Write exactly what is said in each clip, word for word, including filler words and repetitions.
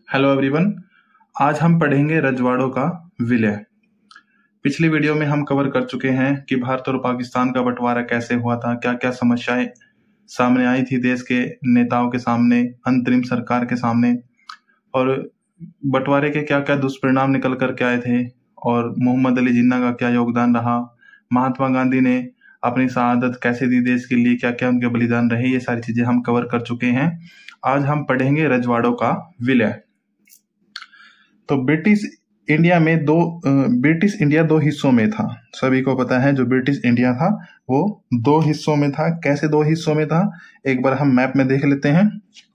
Hello everyone. आज हम पढ़ेंगे रजवाड़ों का विलय। पिछली वीडियो में हम कवर कर चुके हैं कि भारत और पाकिस्तान का बंटवारा कैसे हुआ था, क्या क्या समस्याएं सामने आई थी देश के नेताओं के सामने, अंतरिम सरकार के सामने, और बंटवारे के क्या क्या दुष्परिणाम निकल कर के आए थे, और मोहम्मद अली जिन्ना का क्या योगदान रहा, महात्मा गांधी ने अपनी शहादत कैसे दी देश के लिए, क्या क्या उनके बलिदान रहे, ये सारी चीजें हम कवर कर चुके हैं। आज हम पढ़ेंगे रजवाड़ों का विलय। तो ब्रिटिश इंडिया में दो ब्रिटिश इंडिया दो हिस्सों में था। सभी को पता है जो ब्रिटिश इंडिया था वो दो हिस्सों में था। कैसे दो हिस्सों में था, एक बार हम मैप में देख लेते हैं।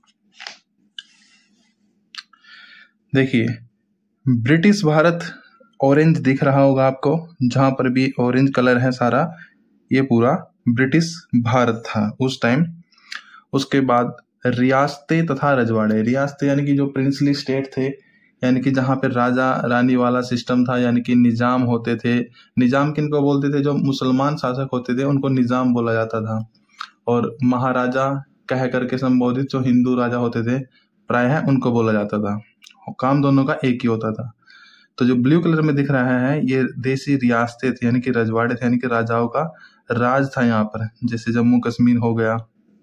देखिए, ब्रिटिश भारत ऑरेंज दिख रहा होगा आपको, जहां पर भी ऑरेंज कलर है सारा, ये पूरा ब्रिटिश भारत था उस टाइम। उसके बाद रियासतें तथा रजवाड़े। रियासतें यानी कि जो प्रिंसली स्टेट थे, यानी कि जहाँ पे राजा रानी वाला सिस्टम था, यानी कि निजाम होते थे। निजाम किनको बोलते थे? जो मुसलमान शासक होते थे उनको निजाम बोला जाता था। और महाराजा कह करके संबोधित जो हिंदू राजा होते थे प्रायः उनको बोला जाता था। काम दोनों का एक ही होता था। तो जो ब्लू कलर में दिख रहा है ये देसी रियासतें थी, यानी कि रजवाड़े थे, यानी कि राजाओं का राज था यहाँ पर। जैसे जम्मू कश्मीर हो गया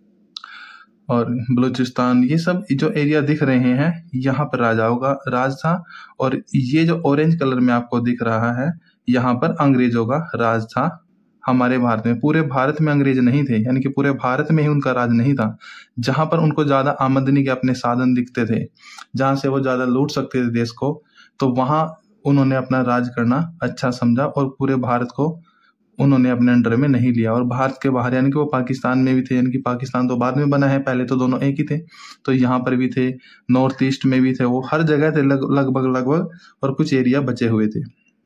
और बलूचिस्तान, ये सब जो एरिया दिख रहे हैं यहाँ पर राजाओं का राज था। और ये जो ऑरेंज कलर में आपको दिख रहा है यहाँ पर अंग्रेजों का राज था हमारे भारत में। पूरे भारत में अंग्रेज नहीं थे, यानी कि पूरे भारत में ही उनका राज नहीं था। जहां पर उनको ज्यादा आमदनी के अपने साधन दिखते थे, जहां से वो ज्यादा लूट सकते थे देश को, तो वहां उन्होंने अपना राज करना अच्छा समझा और पूरे भारत को उन्होंने अपने अंडर में नहीं लिया। और भारत के बाहर, यानी कि वो पाकिस्तान में भी थे, यानी कि पाकिस्तान तो बाद में बना है, पहले तो दोनों एक ही थे। तो यहाँ पर भी थे, नॉर्थ ईस्ट में भी थे, वो हर जगह थे लग, लगभग लगभग, और कुछ एरिया बचे हुए थे।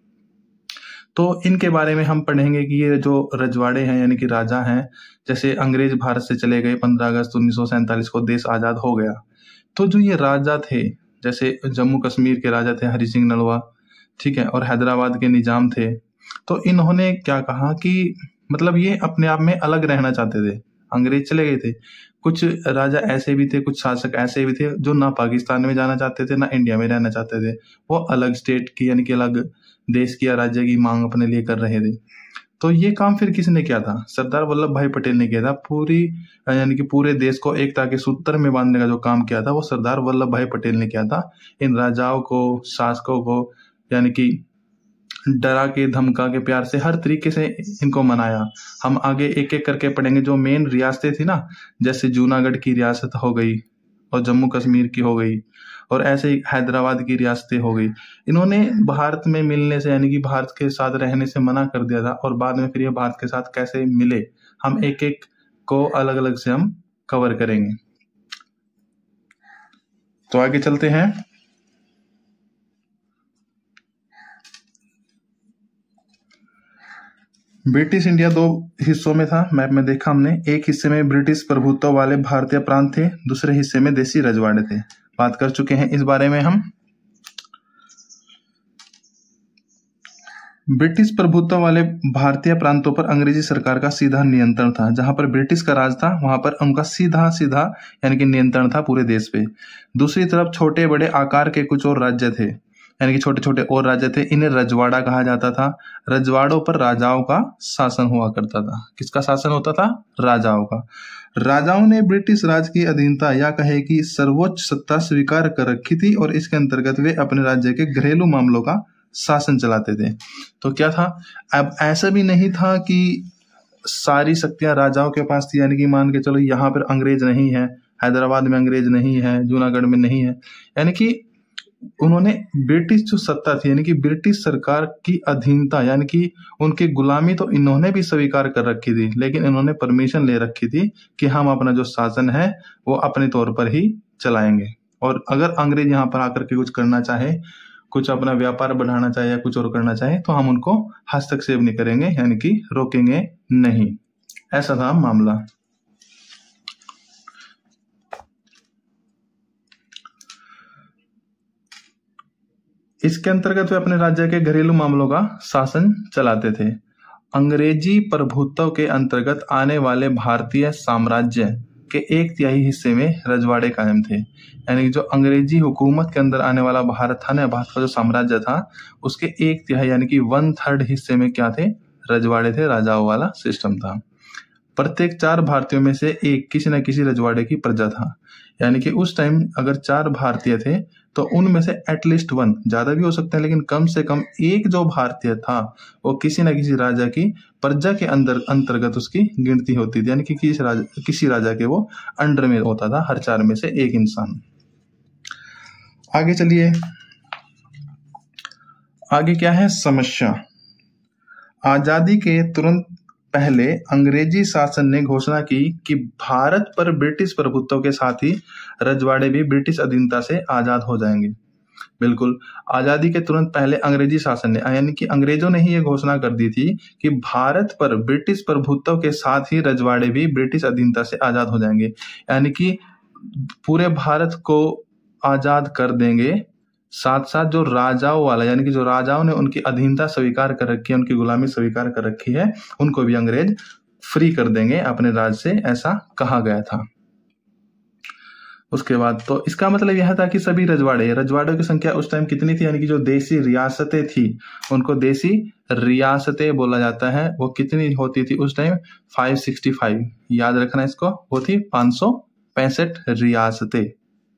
तो इनके बारे में हम पढ़ेंगे कि ये जो रजवाड़े हैं यानी कि राजा हैं, जैसे अंग्रेज भारत से चले गए पंद्रह अगस्त उन्नीस सौ सैंतालीस को, देश आजाद हो गया। तो जो ये राजा थे, जैसे जम्मू कश्मीर के राजा थे हरि सिंह नलवा, ठीक है, और हैदराबाद के निजाम थे। तो इन्होंने क्या कहा कि मतलब ये अपने आप में अलग रहना चाहते थे। अंग्रेज चले गए थे, कुछ राजा ऐसे भी थे, कुछ शासक ऐसे भी थे जो ना पाकिस्तान में जाना चाहते थे ना इंडिया में रहना चाहते थे। वो अलग स्टेट की यानी कि अलग देश की या राज्य की मांग अपने लिए कर रहे थे। तो ये काम फिर किसने किया था? सरदार वल्लभ भाई पटेल ने किया था। पूरी यानी कि पूरे देश को एकता के सूत्र में बांधने का जो काम किया था वो सरदार वल्लभ भाई पटेल ने किया था। इन राजाओं को, शासकों को, यानी कि डरा के, धमका के, प्यार से, हर तरीके से इनको मनाया। हम आगे एक एक करके पढ़ेंगे। जो मेन रियासतें थी ना, जैसे जूनागढ़ की रियासत हो गई और जम्मू कश्मीर की हो गई, और ऐसे ही हैदराबाद की रियासतें हो गई, इन्होंने भारत में मिलने से यानी कि भारत के साथ रहने से मना कर दिया था। और बाद में फिर ये भारत के साथ कैसे मिले, हम एक एक को अलग अलग से हम कवर करेंगे। तो आगे चलते हैं। ब्रिटिश इंडिया दो हिस्सों में था, मैप में देखा हमने। एक हिस्से में ब्रिटिश प्रभुत्व वाले भारतीय प्रांत थे, दूसरे हिस्से में देसी रजवाड़े थे। बात कर चुके हैं इस बारे में हम। ब्रिटिश प्रभुत्व वाले भारतीय प्रांतों पर अंग्रेजी सरकार का सीधा नियंत्रण था। जहां पर ब्रिटिश का राज था वहां पर उनका सीधा सीधा यानी कि नियंत्रण था पूरे देश पे। दूसरी तरफ छोटे बड़े आकार के कुछ और राज्य थे, यानी कि छोटे छोटे और राज्य थे, इन्हें रजवाड़ा कहा जाता था। रजवाड़ों पर राजाओं का शासन हुआ करता था। किसका शासन होता था? राजाओं का। राजाओं ने ब्रिटिश राज की अधीनता या कहे कि सर्वोच्च सत्ता स्वीकार कर रखी थी और इसके अंतर्गत वे अपने राज्य के घरेलू मामलों का शासन चलाते थे। तो क्या था, अब ऐसा भी नहीं था कि सारी शक्तियां राजाओं के पास थी, यानी कि मान के चलो यहाँ पर अंग्रेज नहीं है, हैदराबाद में अंग्रेज नहीं है, जूनागढ़ में नहीं है, यानी कि उन्होंने ब्रिटिश जो सत्ता थी यानी कि ब्रिटिश सरकार की अधीनता यानी कि उनकी गुलामी तो इन्होंने भी स्वीकार कर रखी थी, लेकिन इन्होंने परमिशन ले रखी थी कि हम अपना जो शासन है वो अपने तौर पर ही चलाएंगे। और अगर अंग्रेज यहाँ पर आकर के कुछ करना चाहे, कुछ अपना व्यापार बढ़ाना चाहे या कुछ और करना चाहे, तो हम उनको हस्तक्षेप नहीं करेंगे, यानी कि रोकेंगे नहीं। ऐसा था मामला। इसके अंतर्गत वे अपने राज्य के घरेलू मामलों का शासन चलाते थे। अंग्रेजी प्रभुत्व के अंतर्गत आने वाले भारतीय साम्राज्य के एक तिहाई हिस्से में रजवाड़े कायम थे। यानी कि जो अंग्रेजी हुकूमत के अंदर आने वाला भारत था ना, भारत का जो साम्राज्य था, उसके एक तिहाई यानी कि वन थर्ड हिस्से में क्या थे, रजवाड़े थे, राजाओं वाला सिस्टम था। प्रत्येक चार भारतीयों में से एक किसी न किसी रजवाड़े की प्रजा था। यानी कि उस टाइम अगर चार भारतीय थे तो उनमें से एटलीस्ट वन, ज्यादा भी हो सकते हैं लेकिन कम से कम एक जो भारतीय था वो किसी न किसी राजा की प्रजा के अंदर अंतर्गत उसकी गिनती होती थी। यानी कि किसी राजा किसी राजा के वो अंडर में होता था, हर चार में से एक इंसान। आगे चलिए, आगे क्या है समस्या। आजादी के तुरंत पहले अंग्रेजी शासन ने घोषणा की कि भारत पर ब्रिटिश प्रभुत्व के साथ ही रजवाड़े भी ब्रिटिश अधीनता से आजाद हो जाएंगे। बिल्कुल, आजादी के तुरंत पहले अंग्रेजी शासन ने, यानी कि अंग्रेजों ने ही ये घोषणा कर दी थी कि भारत पर ब्रिटिश प्रभुत्व के साथ ही रजवाड़े भी ब्रिटिश अधीनता से आजाद हो जाएंगे। यानी कि पूरे भारत को आजाद कर देंगे, साथ साथ जो राजाओं वाला, यानी कि जो राजाओं ने उनकी अधीनता स्वीकार कर रखी है, उनकी गुलामी स्वीकार कर रखी है, उनको भी अंग्रेज फ्री कर देंगे अपने राज से, ऐसा कहा गया था। उसके बाद तो इसका मतलब यह था कि सभी रजवाड़े रजवाड़ों की संख्या उस टाइम कितनी थी, यानी कि जो देसी रियासतें थी उनको देसी रियासतें बोला जाता है, वो कितनी होती थी उस टाइम, पाँच सौ पैंसठ, याद रखना इसको, वो थी पाँच सौ पैंसठ रियासतें।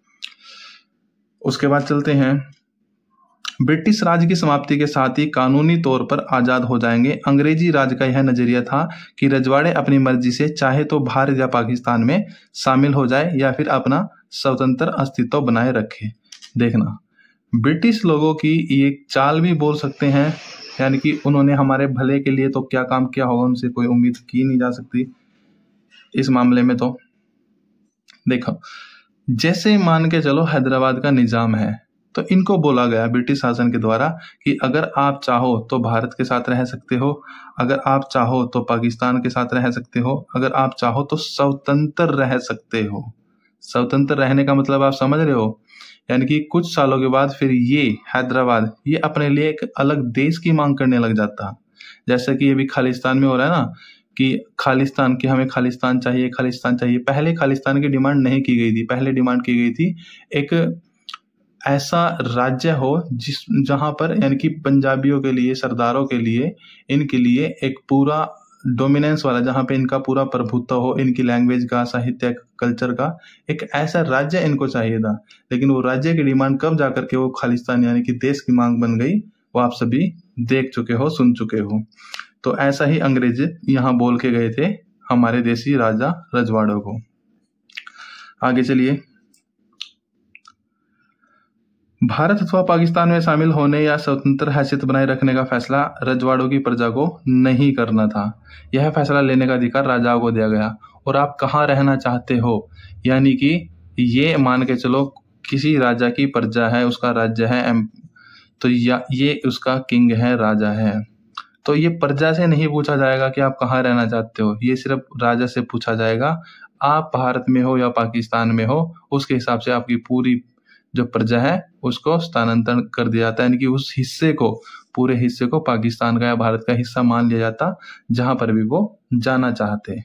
उसके बाद चलते हैं, ब्रिटिश राज की समाप्ति के साथ ही कानूनी तौर पर आजाद हो जाएंगे। अंग्रेजी राज का यह नजरिया था कि रजवाड़े अपनी मर्जी से चाहे तो भारत या पाकिस्तान में शामिल हो जाए या फिर अपना स्वतंत्र अस्तित्व बनाए रखे। देखना, ब्रिटिश लोगों की ये चाल भी बोल सकते हैं, यानी कि उन्होंने हमारे भले के लिए तो क्या काम किया होगा, उनसे कोई उम्मीद की नहीं जा सकती इस मामले में। तो देखो, जैसे मान के चलो हैदराबाद का निजाम है, तो इनको बोला गया ब्रिटिश शासन के द्वारा कि अगर आप चाहो तो भारत के साथ रह सकते हो, अगर आप चाहो तो पाकिस्तान के साथ रह सकते हो, अगर आप चाहो तो स्वतंत्र रह सकते हो। स्वतंत्र रहने का मतलब आप समझ रहे हो, यानी कि कुछ सालों के बाद फिर ये हैदराबाद ये अपने लिए एक अलग देश की मांग करने लग जाता, जैसे कि ये भी खालिस्तान में हो रहा है ना, कि खालिस्तान की हमें खालिस्तान चाहिए, खालिस्तान चाहिए। पहले खालिस्तान की डिमांड नहीं की गई थी, पहले डिमांड की गई थी एक ऐसा राज्य हो जिस जहां पर, यानी कि पंजाबियों के लिए, सरदारों के लिए, इनके लिए एक पूरा डोमिनेंस वाला, जहां पे इनका पूरा प्रभुत्व हो, इनकी लैंग्वेज का, साहित्य, कल्चर का एक ऐसा राज्य इनको चाहिए था। लेकिन वो राज्य की डिमांड कब जाकर के वो खालिस्तान यानी कि देश की मांग बन गई, वो आप सभी देख चुके हो, सुन चुके हो। तो ऐसा ही अंग्रेज यहाँ बोल के गए थे हमारे देसी राजा रजवाड़ों को। आगे चलिए, भारत अथवा पाकिस्तान में शामिल होने या स्वतंत्र हैसियत बनाए रखने का फैसला रजवाड़ों की प्रजा को नहीं करना था। यह फैसला लेने का अधिकार राजाओं को दिया गया। और आप कहाँ रहना चाहते हो, यानी कि ये मान के चलो किसी राजा की प्रजा है, उसका राज्य है, तो या ये उसका किंग है, राजा है, तो ये प्रजा से नहीं पूछा जाएगा कि आप कहाँ रहना चाहते हो, ये सिर्फ राजा से पूछा जाएगा। आप भारत में हो या पाकिस्तान में हो, उसके हिसाब से आपकी पूरी जो प्रजा है उसको स्थानांतरण कर दिया जाता है, यानी कि उस हिस्से को, पूरे हिस्से को पाकिस्तान का या भारत का हिस्सा मान लिया जाता जहां पर भी वो जाना चाहते।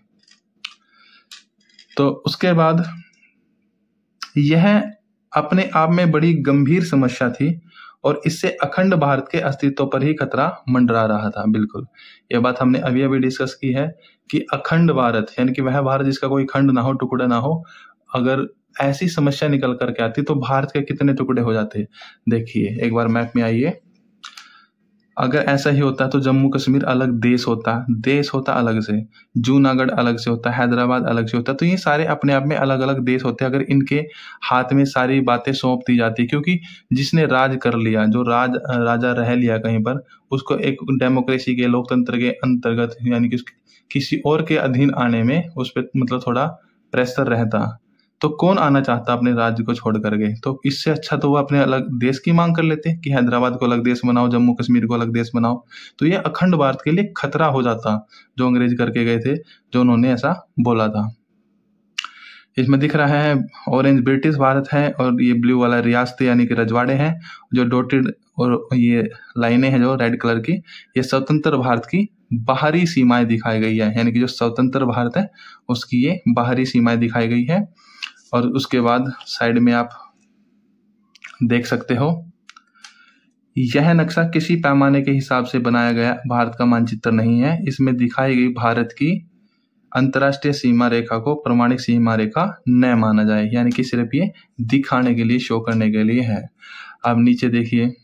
तो उसके बाद यह अपने आप में बड़ी गंभीर समस्या थी और इससे अखंड भारत के अस्तित्व पर ही खतरा मंडरा रहा था। बिल्कुल, यह बात हमने अभी अभी डिस्कस की है कि अखंड भारत यानी कि वह भारत जिसका कोई खंड ना हो, टुकड़ा ना हो, अगर ऐसी समस्या निकल करके आती तो भारत के कितने टुकड़े हो जाते। देखिए, एक बार मैप में आइए, अगर ऐसा ही होता तो जम्मू कश्मीर अलग देश होता, देश होता अलग से, जूनागढ़ अलग से होता, हैदराबाद अलग से होता, तो ये सारे अपने आप में अलग अलग देश होते अगर इनके हाथ में सारी बातें सौंप दी जाती। क्योंकि जिसने राज कर लिया, जो राज राजा रह लिया कहीं पर, उसको एक डेमोक्रेसी के, लोकतंत्र के अंतर्गत यानी कि किसी और के अधीन आने में उस पर मतलब थोड़ा प्रेशर रहता। तो कौन आना चाहता अपने राज्य को छोड़ करके, तो इससे अच्छा तो वो अपने अलग देश की मांग कर लेते कि हैदराबाद को अलग देश बनाओ, जम्मू कश्मीर को अलग देश बनाओ। तो ये अखंड भारत के लिए खतरा हो जाता जो अंग्रेज करके गए थे, जो उन्होंने ऐसा बोला था। इसमें दिख रहा है ऑरेंज ब्रिटिश भारत है और ये ब्लू वाला रियासतें यानी कि रजवाड़े हैं, जो डॉटेड और ये लाइनें हैं जो रेड कलर की, ये स्वतंत्र भारत की बाहरी सीमाएं दिखाई गई है, यानी कि जो स्वतंत्र भारत है उसकी ये बाहरी सीमाएं दिखाई गई है। और उसके बाद साइड में आप देख सकते हो, यह नक्शा किसी पैमाने के हिसाब से बनाया गया भारत का मानचित्र नहीं है। इसमें दिखाई गई भारत की अंतर्राष्ट्रीय सीमा रेखा को प्रमाणिक सीमा रेखा न माना जाए, यानी कि सिर्फ ये दिखाने के लिए, शो करने के लिए है। अब नीचे देखिए,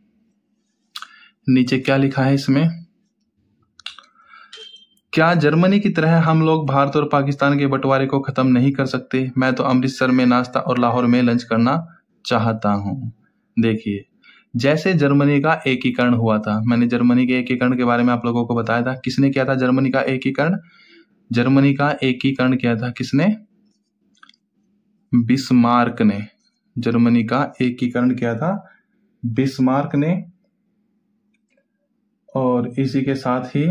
नीचे क्या लिखा है इसमें, क्या जर्मनी की तरह हम लोग भारत और पाकिस्तान के बंटवारे को खत्म नहीं कर सकते? मैं तो अमृतसर में नाश्ता और लाहौर में लंच करना चाहता हूँ। देखिए, जैसे जर्मनी का एकीकरण हुआ था, मैंने जर्मनी के एकीकरण के बारे में आप लोगों को बताया था। किसने किया था जर्मनी का एकीकरण? जर्मनी का एकीकरण किया था किसने? बिस्मार्क ने। जर्मनी का एकीकरण किया था बिस्मार्क ने। और इसी के साथ ही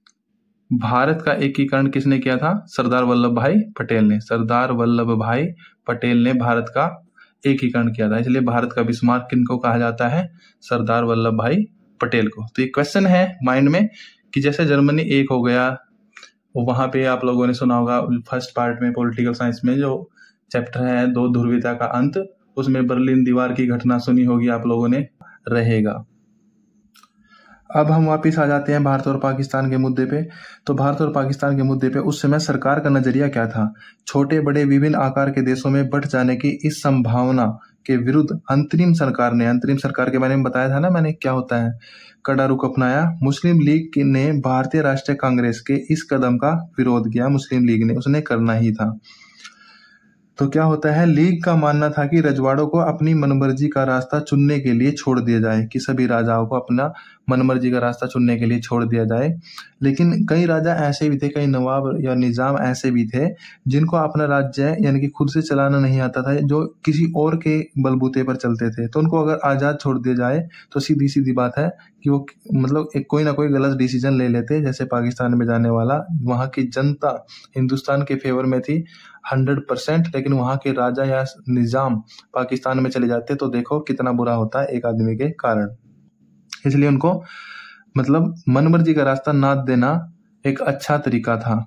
भारत का एकीकरण किसने किया था? सरदार वल्लभ भाई पटेल ने। सरदार वल्लभ भाई पटेल ने भारत का एकीकरण किया था। इसलिए भारत का बिस्मार्क किनको कहा जाता है? सरदार वल्लभ भाई पटेल को। तो ये क्वेश्चन है माइंड में कि जैसे जर्मनी एक हो गया, वहां पे आप लोगों ने सुना होगा फर्स्ट पार्ट में पॉलिटिकल साइंस में जो चैप्टर है दो ध्रुवीयता का अंत, उसमें बर्लिन दीवार की घटना सुनी होगी आप लोगों ने, रहेगा। अब हम वापिस आ जाते हैं भारत और पाकिस्तान के मुद्दे पे। तो भारत और पाकिस्तान के मुद्दे पे उस समय सरकार का नजरिया क्या था? छोटे बड़े विभिन्न आकार के देशों में बंट जाने की इस संभावना के विरुद्ध अंतरिम सरकार ने, अंतरिम सरकार के बारे में बताया था ना मैंने क्या होता है, कड़ा रुख अपनाया। मुस्लिम लीग ने भारतीय राष्ट्रीय कांग्रेस के इस कदम का विरोध किया। मुस्लिम लीग ने, उसने करना ही था। तो क्या होता है, लीग का मानना था कि रजवाड़ों को अपनी मनमर्जी का रास्ता चुनने के लिए छोड़ दिया जाए, कि सभी राजाओं को अपना मनमर्जी का रास्ता चुनने के लिए छोड़ दिया जाए। लेकिन कई राजा ऐसे भी थे, कई नवाब या निजाम ऐसे भी थे जिनको अपना राज्य यानी कि खुद से चलाना नहीं आता था, जो किसी और के बलबूते पर चलते थे। तो उनको अगर आज़ाद छोड़ दिया जाए तो सीधी सीधी बात है कि वो मतलब एक कोई ना कोई गलत डिसीजन ले लेते। जैसे पाकिस्तान में जाने वाला, वहाँ की जनता हिंदुस्तान के फेवर में थी हंड्रेड परसेंट, लेकिन वहाँ के राजा या निजाम पाकिस्तान में चले जाते तो देखो कितना बुरा होता है एक आदमी के कारण। इसलिए उनको मतलब मनमर्जी का रास्ता ना देना एक अच्छा तरीका था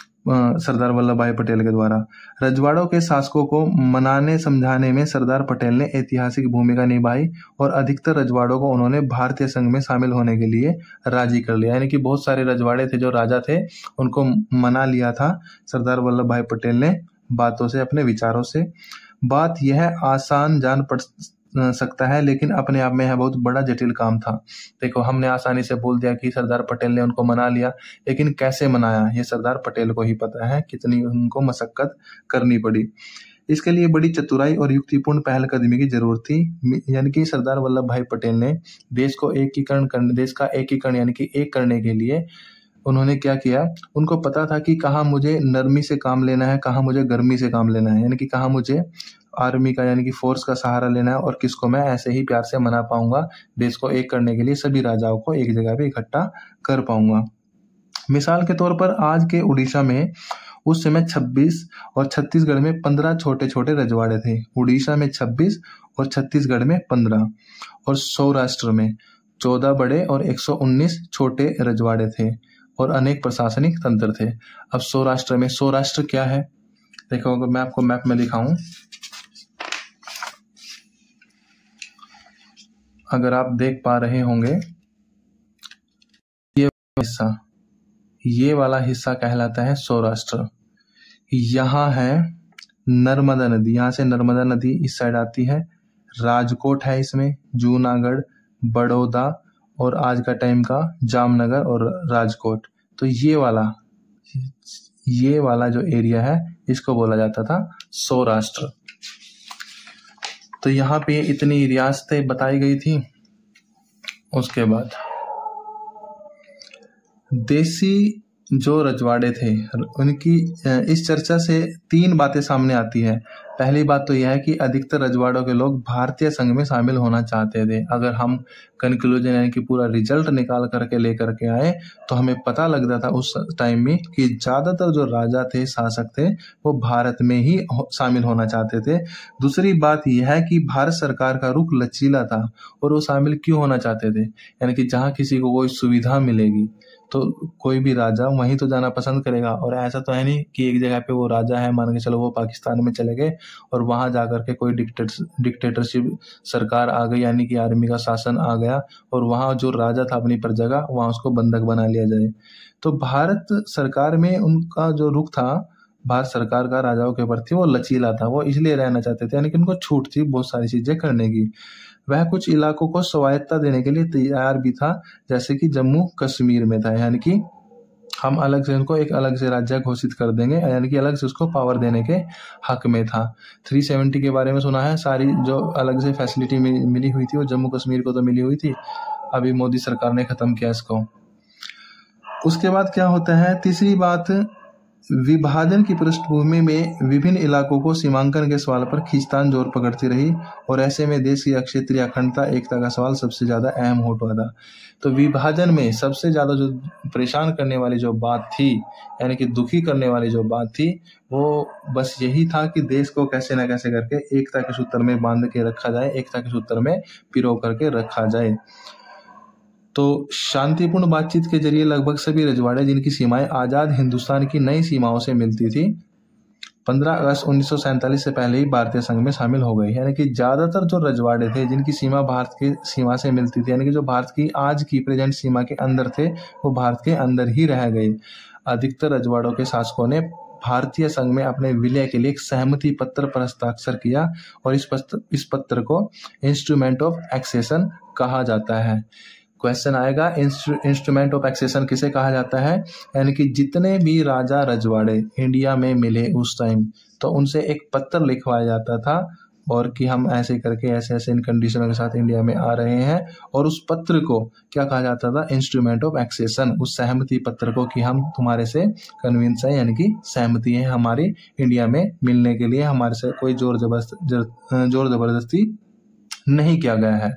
सरदार वल्लभ भाई पटेल के द्वारा। रजवाड़ों के शासकों को मनाने समझाने में सरदार पटेल ने ऐतिहासिक भूमिका निभाई और अधिकतर रजवाड़ों को उन्होंने भारतीय संघ में शामिल होने के लिए राजी कर लिया। यानी कि बहुत सारे रजवाड़े थे जो राजा थे, उनको मना लिया था सरदार वल्लभ भाई पटेल ने बातों से, अपने विचारों से। बात यह आसान जान पड़ सकता है, लेकिन अपने आप में यह बहुत बड़ा जटिल काम था। देखो, हमने आसानी से बोल दिया कि सरदार पटेल ने उनको मना लिया, लेकिन कैसे मनाया ये सरदार पटेल को ही पता है, कितनी उनको मशक्कत करनी पड़ी। इसके लिए बड़ी चतुराई और युक्तिपूर्ण पहलकदमी की जरूरत थी। यानी कि सरदार वल्लभ भाई पटेल ने देश को एकीकरण करने, देश का एकीकरण यानी कि एक करने के लिए उन्होंने क्या किया, उनको पता था कि कहाँ मुझे नरमी से काम लेना है, कहाँ मुझे गर्मी से काम लेना है, यानी कि कहाँ मुझे आर्मी का यानी कि फोर्स का सहारा लेना है और किसको मैं ऐसे ही प्यार से मना पाऊंगा, देश को एक करने के लिए सभी राजाओं को एक जगह पे इकट्ठा कर पाऊंगा। मिसाल के तौर पर आज के उड़ीसा में उस समय छब्बीस और छत्तीसगढ़ में पंद्रह छोटे छोटे रजवाड़े थे। उड़ीसा में छब्बीस और छत्तीसगढ़ में पंद्रह, और सौराष्ट्र में चौदह बड़े और एक सौ उन्नीस छोटे रजवाड़े थे और अनेक प्रशासनिक तंत्र थे। अब सौराष्ट्र में, सौराष्ट्र क्या है देखो, अगर मैं आपको मैप में दिखाऊं, अगर आप देख पा रहे होंगे, ये हिस्सा, ये वाला हिस्सा कहलाता है सौराष्ट्र। यहाँ है नर्मदा नदी, यहाँ से नर्मदा नदी इस साइड आती है। राजकोट है इसमें, जूनागढ़, बड़ौदा और आज का टाइम का जामनगर और राजकोट। तो ये वाला ये वाला जो एरिया है इसको बोला जाता था सौराष्ट्र। तो यहाँ पे इतनी रियासतें बताई गई थी। उसके बाद देसी जो रजवाड़े थे उनकी इस चर्चा से तीन बातें सामने आती है। पहली बात तो यह है कि अधिकतर रजवाड़ों के लोग भारतीय संघ में शामिल होना चाहते थे। अगर हम कंक्लूजन यानी कि पूरा रिजल्ट निकाल करके लेकर के आए तो हमें पता लगता था उस टाइम में कि ज्यादातर जो राजा थे, शासक थे, वो भारत में ही शामिल होना चाहते थे। दूसरी बात यह है कि भारत सरकार का रुख लचीला था और वो शामिल क्यों होना चाहते थे, यानी कि जहाँ किसी को कोई सुविधा मिलेगी, तो कोई भी राजा वहीं तो जाना पसंद करेगा। और ऐसा तो है नहीं कि एक जगह पे वो राजा है, मान के चलो वो पाकिस्तान में चले गए और वहां जाकर के कोई डिक्टेटर डिक्टेटरशिप सरकार आ गई, यानी कि आर्मी का शासन आ गया और वहां जो राजा था अपनी प्रजा का, वहां उसको बंधक बना लिया जाए। तो भारत सरकार में उनका जो रुख था, भारत सरकार का राजाओं के प्रति वो लचीला था, वो इसलिए रहना चाहते थे, यानी कि उनको छूट थी बहुत सारी चीजें करने की। वह कुछ इलाकों को स्वायत्तता देने के लिए तैयार भी था, जैसे कि जम्मू कश्मीर में था, यानी कि हम अलग से उनको एक अलग से राज्य घोषित कर देंगे, यानी कि अलग से उसको पावर देने के हक में था। तीन सौ सत्तर के बारे में सुना है, सारी जो अलग से फैसिलिटी मिली हुई थी वो जम्मू कश्मीर को तो मिली हुई थी, अभी मोदी सरकार ने खत्म किया इसको। उसके बाद क्या होता है, तीसरी बात, विभाजन की पृष्ठभूमि में विभिन्न इलाकों को सीमांकन के सवाल पर खींचतान जोर पकड़ती रही और ऐसे में देश की क्षेत्रीय अखंडता एकता का सवाल सबसे ज्यादा अहम हो उठा था। तो विभाजन में सबसे ज्यादा जो परेशान करने वाली जो बात थी, यानी कि दुखी करने वाली जो बात थी, वो बस यही था कि देश को कैसे न कैसे करके एकता के सूत्र में बांध के रखा जाए, एकता के सूत्र में पिरो करके रखा जाए। तो शांतिपूर्ण बातचीत के जरिए लगभग सभी रजवाड़े जिनकी सीमाएं आजाद हिंदुस्तान की नई सीमाओं से मिलती थी, पंद्रह अगस्त उन्नीस सौ सैंतालीस से पहले ही भारतीय संघ में शामिल हो गए। यानी कि ज्यादातर जो रजवाड़े थे जिनकी सीमा भारत की सीमा से मिलती थी, यानी कि जो भारत की आज की प्रेजेंट सीमा के अंदर थे, वो भारत के अंदर ही रह गए। अधिकतर रजवाड़ों के शासकों ने भारतीय संघ में अपने विलय के लिए एक सहमति पत्र पर हस्ताक्षर किया और इस पत्र इस पत्र को इंस्ट्रूमेंट ऑफ एक्सेशन कहा जाता है। क्वेश्चन आएगा, इंस्ट्रूमेंट ऑफ एक्सेशन किसे कहा जाता है? यानी कि जितने भी राजा रजवाड़े इंडिया में मिले उस टाइम, तो उनसे एक पत्र लिखवाया जाता था और कि हम ऐसे करके ऐसे ऐसे इन कंडीशनों के साथ इंडिया में आ रहे हैं, और उस पत्र को क्या कहा जाता था? इंस्ट्रूमेंट ऑफ एक्सेशन, उस सहमति पत्र को कि हम तुम्हारे से कन्विंस है, यानी कि सहमति है हमारी इंडिया में मिलने के लिए, हमारे से कोई जोर जबरदस्ती जोर जबरदस्ती नहीं किया गया है।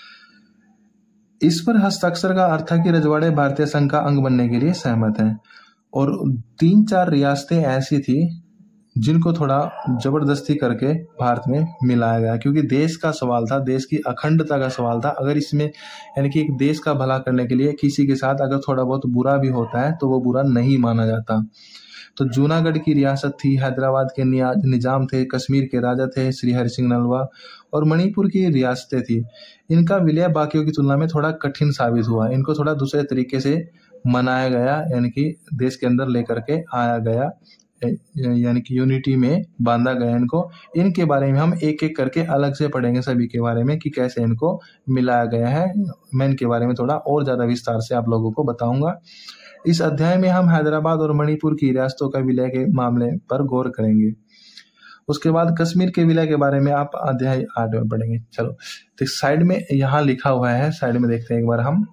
इस पर हस्ताक्षर का अर्थ है कि रजवाड़े भारतीय संघ का अंग बनने के लिए सहमत हैं। और तीन चार रियासतें ऐसी थी जिनको थोड़ा जबरदस्ती करके भारत में मिलाया गया, क्योंकि देश का सवाल था, देश की अखंडता का सवाल था। अगर इसमें यानी कि एक देश का भला करने के लिए किसी के साथ अगर थोड़ा बहुत बुरा भी होता है तो वो बुरा नहीं माना जाता। तो जूनागढ़ की रियासत थी, हैदराबाद के निजाम थे, कश्मीर के राजा थे श्री हरि सिंह नलवा, और मणिपुर की रियासतें थी। इनका विलय बाकियों की तुलना में थोड़ा कठिन साबित हुआ, इनको थोड़ा दूसरे तरीके से मनाया गया, यानी कि देश के अंदर लेकर के आया गया, यानी कि यूनिटी में बांधा गया इनको। इनके बारे में हम एक एक करके अलग से पढ़ेंगे सभी के बारे में कि कैसे इनको मिलाया गया है। मैं इनके बारे में थोड़ा और ज्यादा विस्तार से आप लोगों को बताऊंगा। इस अध्याय में हम हैदराबाद और मणिपुर की रियासतों का विलय के मामले पर गौर करेंगे। उसके बाद कश्मीर के विलय के बारे में आप अध्याय आठ में पढ़ेंगे। चलो, तो साइड में यहाँ लिखा हुआ है, साइड में देखते हैं एक बार हम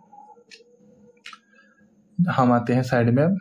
हम आते हैं साइड में।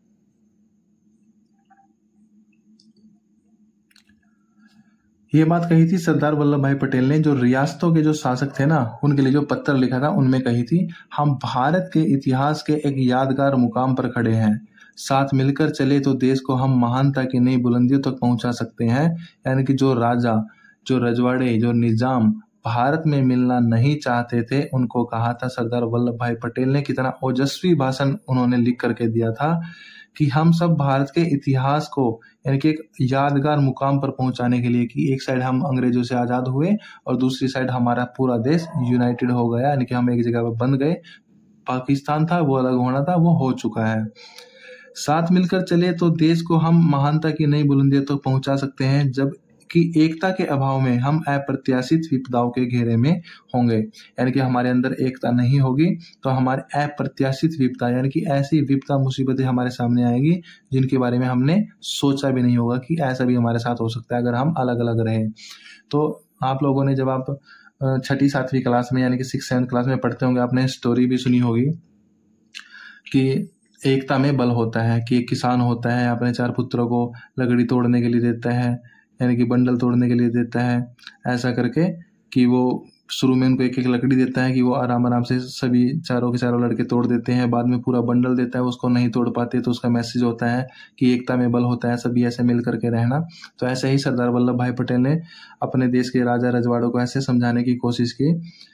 ये बात कही थी सरदार वल्लभ भाई पटेल ने, जो रियासतों के जो शासक थे ना, उनके लिए जो पत्र लिखा था, उनमें कही थी, हम भारत के इतिहास के एक यादगार मुकाम पर खड़े हैं, साथ मिलकर चले तो देश को हम महानता की नई बुलंदियों तक पहुंचा सकते हैं। यानी कि जो राजा, जो रजवाड़े, जो निजाम भारत में मिलना नहीं चाहते थे, उनको कहा था सरदार वल्लभ भाई पटेल ने। कितना ओजस्वी भाषण उन्होंने लिख करके दिया था कि हम सब भारत के इतिहास को यानी कि एक यादगार मुकाम पर पहुंचाने के लिए, कि एक साइड हम अंग्रेजों से आजाद हुए और दूसरी साइड हमारा पूरा देश यूनाइटेड हो गया, यानी कि हम एक जगह पर बंध गए। पाकिस्तान था वो अलग होना था, वो हो चुका है। साथ मिलकर चले तो देश को हम महानता की नई बुलंदियों तक तो पहुंचा सकते हैं, जब कि एकता के अभाव में हम अप्रत्याशित विपदाओं के घेरे में होंगे। यानी कि हमारे अंदर एकता नहीं होगी तो हमारे अप्रत्याशित विपदा, यानी कि ऐसी विपदा मुसीबतें हमारे सामने आएगी जिनके बारे में हमने सोचा भी नहीं होगा कि ऐसा भी हमारे साथ हो सकता है अगर हम अलग अलग रहें। तो आप लोगों ने जब आप छठी सातवीं क्लास में यानी कि सिक्स सेवन्थ क्लास में पढ़ते होंगे, आपने स्टोरी भी सुनी होगी कि एकता में बल होता है, कि एक किसान होता है, अपने चार पुत्रों को लकड़ी तोड़ने के लिए देता है, यानी कि बंडल तोड़ने के लिए देता है, ऐसा करके कि वो शुरू में उनको एक एक लकड़ी देता है कि वो आराम आराम से सभी चारों के चारों लड़के तोड़ देते हैं, बाद में पूरा बंडल देता है, उसको नहीं तोड़ पाते तो उसका मैसेज होता है कि एकता में बल होता है, सभी ऐसे मिल करके रहना। तो ऐसे ही सरदार वल्लभ भाई पटेल ने अपने देश के राजा रजवाड़ों को ऐसे समझाने की कोशिश की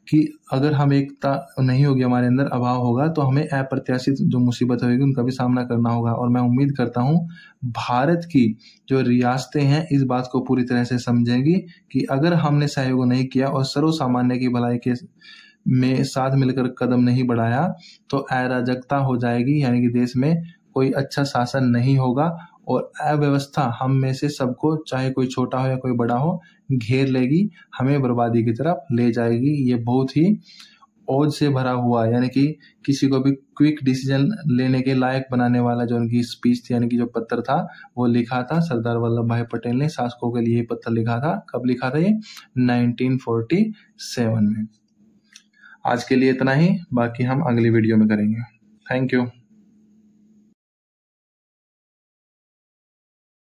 कि अगर हम एकता नहीं होगी, हमारे अंदर अभाव होगा, तो हमें अप्रत्याशित जो मुसीबत होगी उनका भी सामना करना होगा। और मैं उम्मीद करता हूँ भारत की जो रियासतें हैं इस बात को पूरी तरह से समझेंगी कि अगर हमने सहयोग नहीं किया और सर्व सामान्य की भलाई के में साथ मिलकर कदम नहीं बढ़ाया तो अराजकता हो जाएगी, यानी कि देश में कोई अच्छा शासन नहीं होगा और अव्यवस्था हम में से सबको, चाहे कोई छोटा हो या कोई बड़ा हो, घेर लेगी, हमें बर्बादी की तरफ ले जाएगी। ये बहुत ही औज से भरा हुआ, यानी कि किसी को भी क्विक डिसीजन लेने के लायक बनाने वाला जो उनकी स्पीच थी, यानी कि जो पत्र था वो लिखा था सरदार वल्लभ भाई पटेल ने। शासकों के लिए पत्र लिखा था। कब लिखा था ये? नाइनटीन फोर्टी सेवन में। आज के लिए इतना ही, बाकी हम अगली वीडियो में करेंगे। Thank you.